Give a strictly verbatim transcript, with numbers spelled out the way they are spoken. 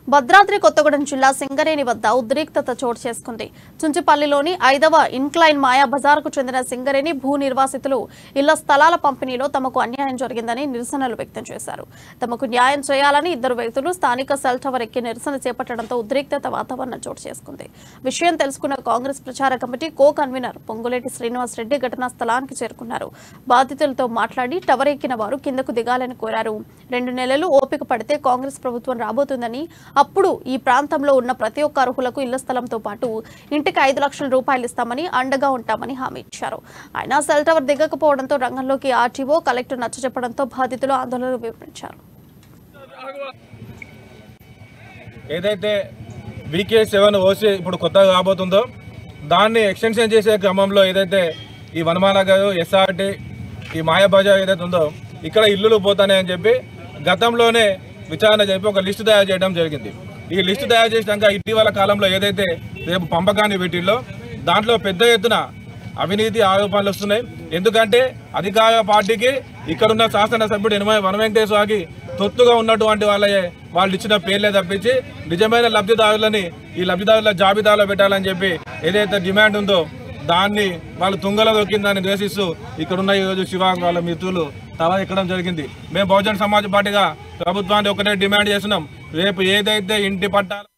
భద్రాద్రి కొత్తగూడెం జిల్లా సింగరేణి వద్ద ఉద్రిక్తత చోటు చేసుకుంది. చుంచుపల్లిలోని ఐదవ ఇన్క్లైన్ మాయా బజార్కు చెందిన సింగరేణి భూ నిర్వాసితులు ఇళ్ల స్థలాల పంపిణీలో తమకు అన్యాయం జరిగిందని నిరసనలు వ్యక్తం చేశారు. తమకు న్యాయం చేయాలని ఇద్దరు వ్యక్తులు స్థానిక సెల్ టవర్ ఎక్కి నిరసన చేపట్టడంతో ఉద్రిక్తత వాతావరణం చోటు చేసుకుంది. విషయం తెలుసుకున్న కాంగ్రెస్ ప్రచార కమిటీ కో కన్వీనర్ పొంగులేటి శ్రీనివాస్ రెడ్డి ఘటనా స్థలానికి చేరుకున్నారు. బాధితులతో మాట్లాడి టవర్ ఎక్కిన వారు కిందకు దిగాలని కోరారు. రెండు నెలలు ఓపిక పడితే కాంగ్రెస్ ప్రభుత్వం రాబోతుందని, అప్పుడు ఈ ప్రాంతంలో ఉన్న ప్రతి ఒక్క అర్హులకు ఇళ్ల స్థలంతో పాటు ఇంటికి ఐదు లక్షల రూపాయలు ఇస్తామని, అండగా ఉంటామని హామీ ఇచ్చారు. అయినా సెల్ టవర్ దిగకపోవడంతో రంగంలోకి ఆర్టీఓ, కలెక్టర్ నచ్చజెప్పడంతో బాధితులు ఆందోళన వివరించారు. ఏదైతే వీకే సెవెన్ ఓసీ ఇప్పుడు కొత్తగా రాబోతుందో దాన్ని ఎక్స్టెన్షన్ చేసే క్రమంలో ఏదైతే ఈ వనమానగర్, ఎస్ఆర్టీ, ఈ మాయాబజార్ ఏదైతే ఉందో ఇక్కడ ఇల్లులు పోతాయని చెప్పి గతంలోనే విచారణ చెప్పి ఒక లిస్టు తయారు చేయడం జరిగింది. ఈ లిస్టు తయారు చేసినాక ఇటీవల కాలంలో ఏదైతే రేపు పంపకాన్ని వీటిల్లో దాంట్లో పెద్ద ఎత్తున అవినీతి ఆరోపణలు వస్తున్నాయి. ఎందుకంటే అధికార పార్టీకి ఇక్కడున్న శాసనసభ్యుడు ఎనమై వన వెంకటేశ్వరకి తొత్తుగా ఉన్నటువంటి వాళ్ళే వాళ్ళు ఇచ్చిన పేర్లే తప్పించి నిజమైన లబ్ధిదారులని ఈ లబ్ధిదారుల జాబితాలో పెట్టాలని చెప్పి ఏదైతే డిమాండ్ ఉందో దాన్ని వాళ్ళు తుంగలో దొక్కిందని నిరసిస్తూ ఇక్కడున్న ఈరోజు శివ వాళ్ళ మిత్రులు తల ఎక్కడం జరిగింది. మేము బహుజన సమాజ్ పార్టీగా ప్రభుత్వాన్ని ఒకటే డిమాండ్ చేస్తున్నాం. రేపు ఏదైతే ఇంటి పట్టాలు